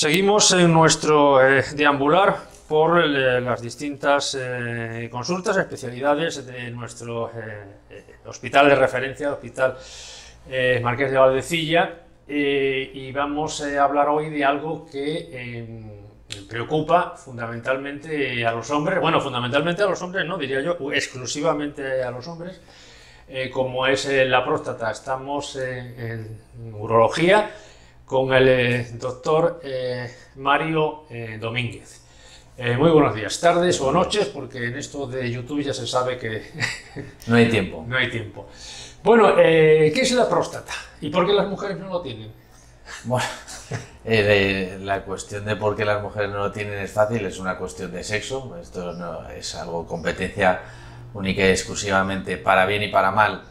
Seguimos en nuestro deambular por las distintas consultas, especialidades de nuestro hospital de referencia, el Hospital Marqués de Valdecilla, y vamos a hablar hoy de algo que preocupa fundamentalmente a los hombres, bueno, fundamentalmente a los hombres, no diría yo, exclusivamente a los hombres, como es la próstata. Estamos en urología con el doctor Mario Domínguez. Muy buenos días, tardes o noches, porque en esto de YouTube ya se sabe que no hay tiempo. No hay tiempo. Bueno, ¿qué es la próstata? ¿Y por qué las mujeres no lo tienen? Bueno, la cuestión de por qué las mujeres no lo tienen es fácil, es una cuestión de sexo. Esto no es algo competencia única y exclusivamente, para bien y para mal,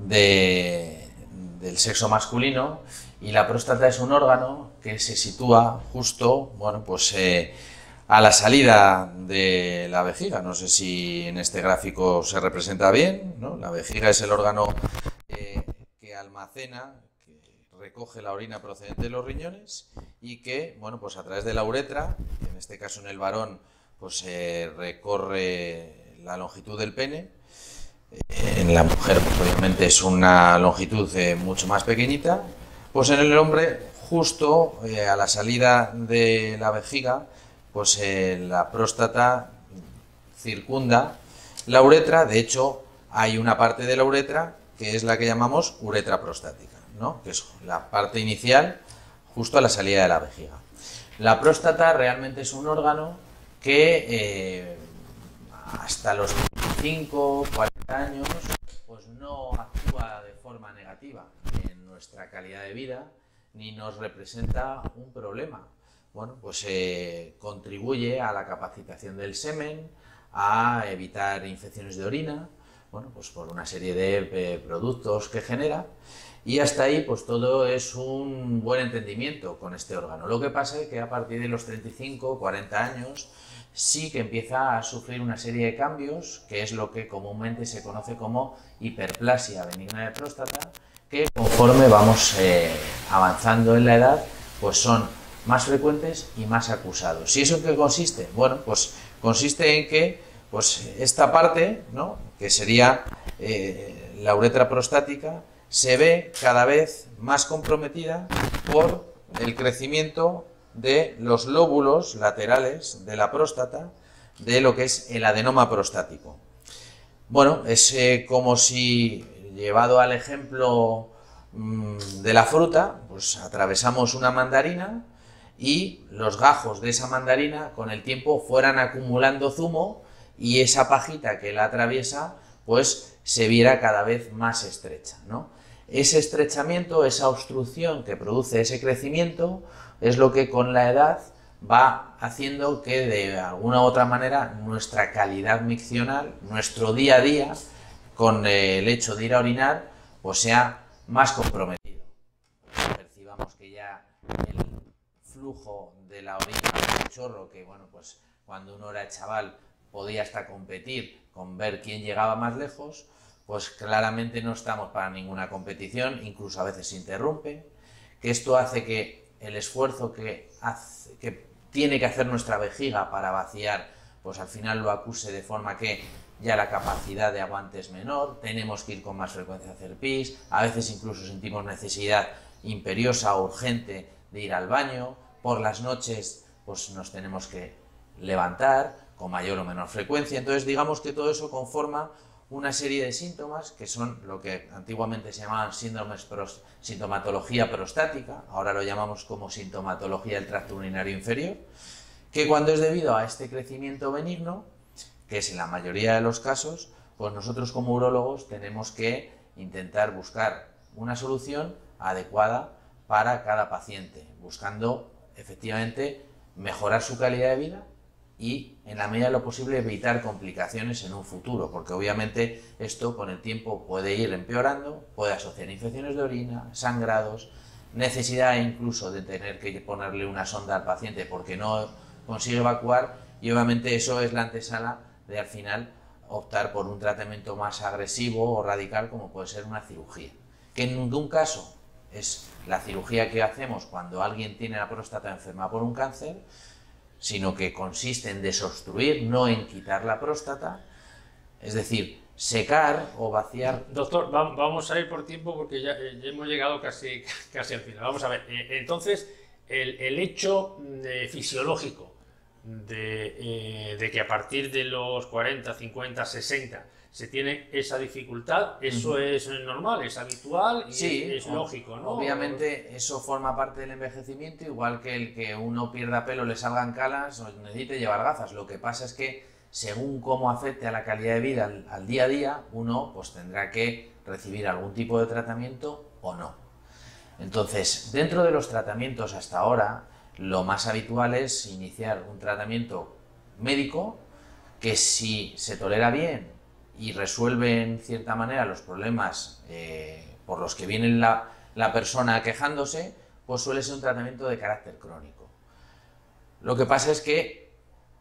del sexo masculino. Y la próstata es un órgano que se sitúa justo, bueno, pues a la salida de la vejiga. No sé si en este gráfico se representa bien, ¿no? La vejiga es el órgano que almacena, que recoge la orina procedente de los riñones y que, bueno, pues a través de la uretra, en este caso en el varón, pues recorre la longitud del pene. En la mujer, pues obviamente es una longitud mucho más pequeñita. Pues en el hombre, justo a la salida de la vejiga, pues la próstata circunda la uretra. De hecho, hay una parte de la uretra que es la que llamamos uretra prostática, ¿no? Que es la parte inicial justo a la salida de la vejiga. La próstata realmente es un órgano que hasta los 25, 40 años, pues no actúa de forma negativa en nuestra calidad de vida, ni nos representa un problema. Bueno, pues contribuye a la capacitación del semen, a evitar infecciones de orina, bueno, pues por una serie de productos que genera, y hasta ahí pues todo es un buen entendimiento con este órgano. Lo que pasa es que a partir de los 35, 40 años, sí que empieza a sufrir una serie de cambios, que es lo que comúnmente se conoce como hiperplasia benigna de próstata, que conforme vamos avanzando en la edad, pues son más frecuentes y más acusados. ¿Y eso en qué consiste? Bueno, pues consiste en que pues esta parte, ¿no?, que sería la uretra prostática, se ve cada vez más comprometida por el crecimiento de los lóbulos laterales de la próstata, de lo que es el adenoma prostático. Bueno, es como si, llevado al ejemplo de la fruta, pues atravesamos una mandarina y los gajos de esa mandarina con el tiempo fueran acumulando zumo y esa pajita que la atraviesa pues se viera cada vez más estrecha, ¿no? Ese estrechamiento, esa obstrucción que produce ese crecimiento, es lo que con la edad va haciendo que de alguna u otra manera nuestra calidad miccional, nuestro día a día, con el hecho de ir a orinar, pues sea más comprometido. Percibamos que ya el flujo de la orina, el chorro, que bueno, pues cuando uno era chaval podía hasta competir con ver quién llegaba más lejos, pues claramente no estamos para ninguna competición, incluso a veces se interrumpe, que esto hace que el esfuerzo que tiene que hacer nuestra vejiga para vaciar, pues al final lo acuse, de forma que ya la capacidad de aguante es menor, tenemos que ir con más frecuencia a hacer pis, a veces incluso sentimos necesidad imperiosa o urgente de ir al baño, por las noches pues nos tenemos que levantar con mayor o menor frecuencia. Entonces digamos que todo eso conforma una serie de síntomas que son lo que antiguamente se llamaban sintomatología prostática, ahora lo llamamos como sintomatología del tracto urinario inferior, que cuando es debido a este crecimiento benigno, que es en la mayoría de los casos, pues nosotros como urólogos tenemos que intentar buscar una solución adecuada para cada paciente, buscando efectivamente mejorar su calidad de vida y, en la medida de lo posible, evitar complicaciones en un futuro, porque obviamente esto con el tiempo puede ir empeorando, puede asociar infecciones de orina, sangrados, necesidad incluso de tener que ponerle una sonda al paciente porque no consigue evacuar, y obviamente eso es la antesala de al final optar por un tratamiento más agresivo o radical, como puede ser una cirugía, que en ningún caso es la cirugía que hacemos cuando alguien tiene la próstata enferma por un cáncer, sino que consiste en desobstruir, no en quitar la próstata, es decir, secar o vaciar. Doctor, vamos a ir por tiempo porque ya hemos llegado casi al final. Vamos a ver, entonces, el hecho fisiológico de que a partir de los 40, 50, 60 se tiene esa dificultad, eso es normal, es habitual y sí, es lógico, ¿no? Obviamente eso forma parte del envejecimiento, igual que el que uno pierda pelo, le salgan canas o necesite llevar gafas. Lo que pasa es que según cómo afecte a la calidad de vida al día a día, uno pues tendrá que recibir algún tipo de tratamiento o no. Entonces, dentro de los tratamientos hasta ahora, lo más habitual es iniciar un tratamiento médico que, si se tolera bien y resuelve en cierta manera los problemas por los que viene la persona quejándose, pues suele ser un tratamiento de carácter crónico. Lo que pasa es que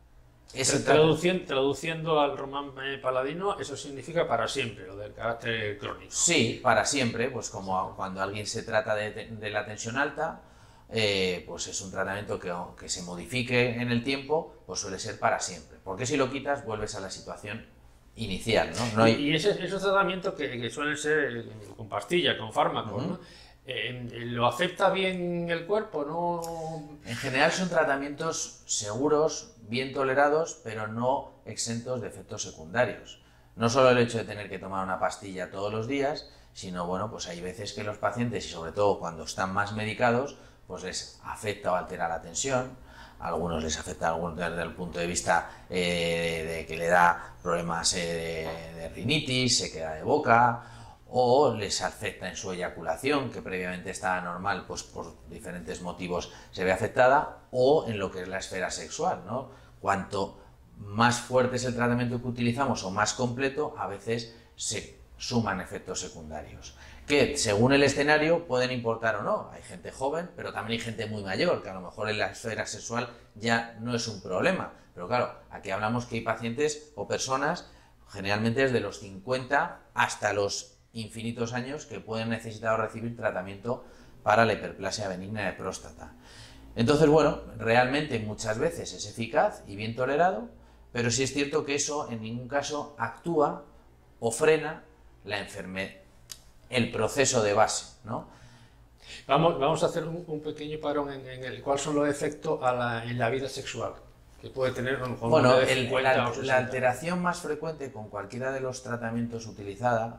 traduciendo al román paladino, eso significa para siempre, lo del carácter crónico. Sí, para siempre, pues como cuando alguien se trata de la tensión alta, pues es un tratamiento que se modifique en el tiempo, pues suele ser para siempre. Porque si lo quitas, vuelves a la situación inicial, ¿no? Y esos tratamientos que suelen ser con pastillas, con fármacos, ¿no? ¿Lo acepta bien el cuerpo? ¿No? En general son tratamientos seguros, bien tolerados, pero no exentos de efectos secundarios. No solo el hecho de tener que tomar una pastilla todos los días, sino, bueno, pues hay veces que los pacientes, y sobre todo cuando están más medicados, pues les afecta o altera la tensión. A algunos les afecta desde el punto de vista de que le da problemas de rinitis, sequedad de boca, o les afecta en su eyaculación, que previamente estaba normal, pues por diferentes motivos se ve afectada, o en lo que es la esfera sexual, ¿no? Cuanto más fuerte es el tratamiento que utilizamos o más completo, a veces se suman efectos secundarios, que según el escenario pueden importar o no. Hay gente joven, pero también hay gente muy mayor, que a lo mejor en la esfera sexual ya no es un problema. Pero claro, aquí hablamos que hay pacientes o personas, generalmente desde los 50 hasta los infinitos años, que pueden necesitar o recibir tratamiento para la hiperplasia benigna de próstata. Entonces, bueno, realmente muchas veces es eficaz y bien tolerado, pero sí es cierto que eso en ningún caso actúa o frena la enfermedad, el proceso de base, ¿no? Vamos a hacer un pequeño parón en el cuáles son los efectos en la vida sexual que puede tener con bueno, de 50 o 60. La alteración más frecuente con cualquiera de los tratamientos utilizados,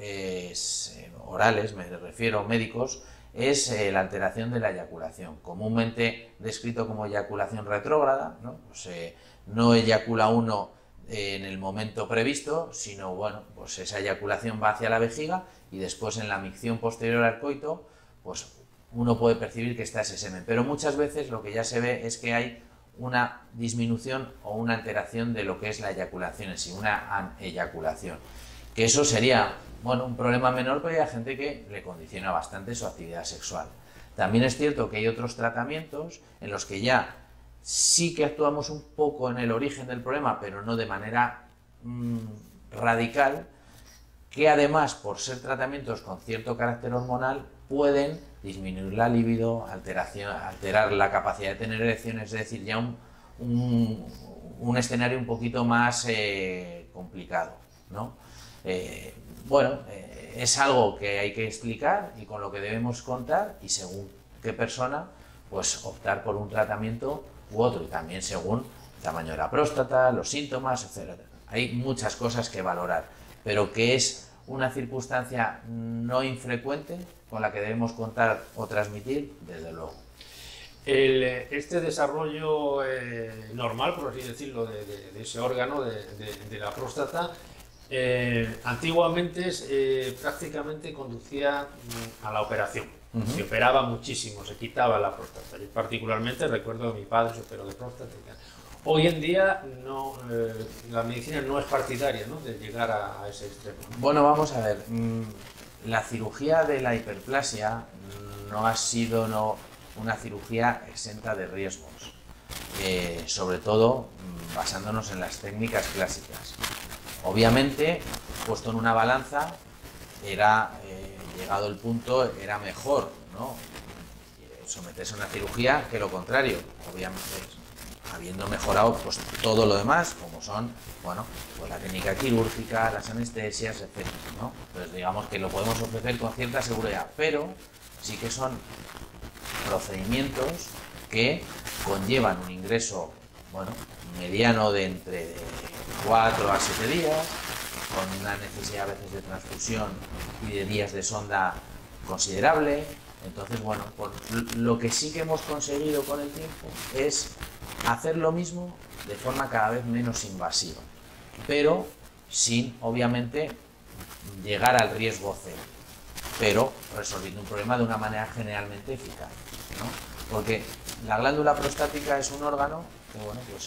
orales, me refiero, médicos, es la alteración de la eyaculación, comúnmente descrito como eyaculación retrógrada, ¿no? Pues, no eyacula uno en el momento previsto, sino, bueno, pues esa eyaculación va hacia la vejiga y después en la micción posterior al coito, pues uno puede percibir que está ese semen, pero muchas veces lo que ya se ve es que hay una disminución o una alteración de lo que es la eyaculación en sí, una aneyaculación, que eso sería, bueno, un problema menor, pero hay gente que le condiciona bastante su actividad sexual. También es cierto que hay otros tratamientos en los que ya sí que actuamos un poco en el origen del problema, pero no de manera radical, que además, por ser tratamientos con cierto carácter hormonal, pueden disminuir la libido, alterar la capacidad de tener erecciones, es decir, ya un escenario un poquito más complicado, ¿no? Es algo que hay que explicar y con lo que debemos contar, y según qué persona, pues optar por un tratamiento u otro, y también según el tamaño de la próstata, los síntomas, etc. Hay muchas cosas que valorar, pero que es una circunstancia no infrecuente con la que debemos contar o transmitir, desde luego. Este desarrollo normal, por así decirlo, de ese órgano, de la próstata, antiguamente prácticamente conducía a la operación. Se operaba muchísimo, se quitaba la próstata. Yo particularmente recuerdo que mi padre se operó de próstata. Hoy en día no, la medicina no es partidaria, ¿no?, de llegar a ese extremo. Bueno, vamos a ver. La cirugía de la hiperplasia no ha sido una cirugía exenta de riesgos, sobre todo basándonos en las técnicas clásicas. Obviamente, puesto en una balanza, llegado el punto, era mejor ¿no? Someterse a una cirugía que lo contrario, obviamente, habiendo mejorado pues todo lo demás, como son, bueno, pues la técnica quirúrgica, las anestesias, etc., ¿no? Entonces digamos que lo podemos ofrecer con cierta seguridad, pero sí que son procedimientos que conllevan un ingreso, bueno, mediano de entre 4 a 7 días, con una necesidad a veces de transfusión y de días de sonda considerable. Entonces, bueno, pues lo que sí que hemos conseguido con el tiempo es hacer lo mismo de forma cada vez menos invasiva, pero sin, obviamente, llegar al riesgo cero, pero resolviendo un problema de una manera generalmente eficaz, ¿no? Porque la glándula prostática es un órgano que, bueno, pues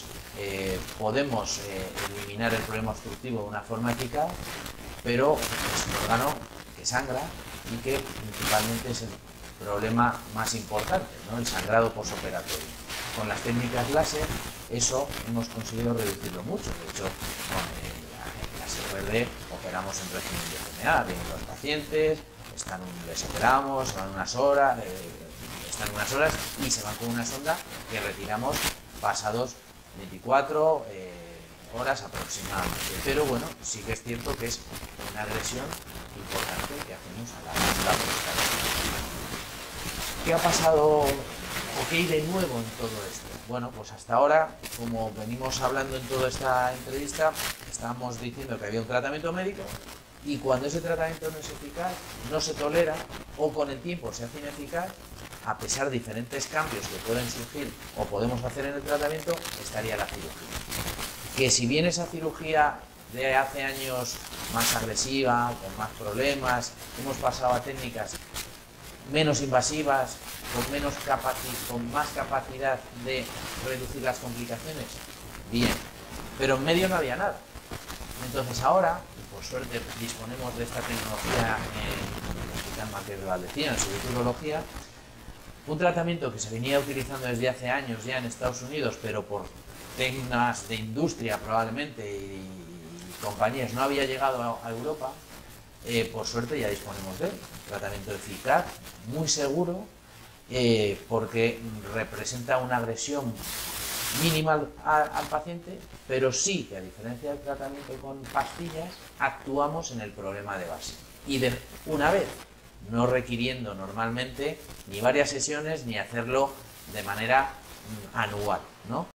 podemos eliminar el problema obstructivo de una forma eficaz, pero es un órgano que sangra y que principalmente es el problema más importante, ¿no? El sangrado posoperatorio. Con las técnicas láser eso hemos conseguido reducirlo mucho. De hecho, con la SRD operamos en régimen de CMA, vienen los pacientes, les operamos, van unas horas, están unas horas y se van con una sonda que retiramos pasados 24 horas aproximadamente. Pero bueno, sí que es cierto que es una agresión importante que hacemos a la glándula prostática. ¿Qué ha pasado o qué hay de nuevo en todo esto? Bueno, pues hasta ahora, como venimos hablando en toda esta entrevista, estábamos diciendo que había un tratamiento médico y cuando ese tratamiento no es eficaz, no se tolera o con el tiempo se hace ineficaz, a pesar de diferentes cambios que pueden surgir o podemos hacer en el tratamiento, estaría la cirugía. Que si bien esa cirugía de hace años más agresiva, con más problemas, hemos pasado a técnicas menos invasivas, con más capacidad de reducir las complicaciones, bien, pero en medio no había nada. Entonces ahora, por suerte, disponemos de esta tecnología en el Hospital Márquez de Valdecía, en su urología, un tratamiento que se venía utilizando desde hace años ya en Estados Unidos, pero por técnicas de industria probablemente y compañías no había llegado a Europa. Por suerte ya disponemos de él, tratamiento eficaz, muy seguro, porque representa una agresión mínima al paciente, pero sí que a diferencia del tratamiento con pastillas, actuamos en el problema de base. Y de una vez, no requiriendo normalmente ni varias sesiones ni hacerlo de manera anual, ¿no?